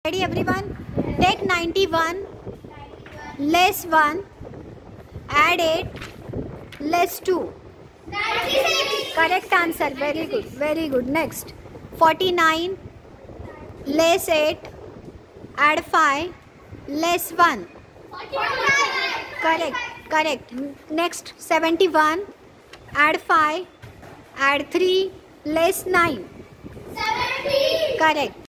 Ready everyone? Take 91, less 1, add 8, less 2. 96. Correct answer. Very good. Very good. Next. 49, less 8, add 5, less 1. 45. Correct. Correct. Next. 71, add 5, add 3, less 9. 70. Correct.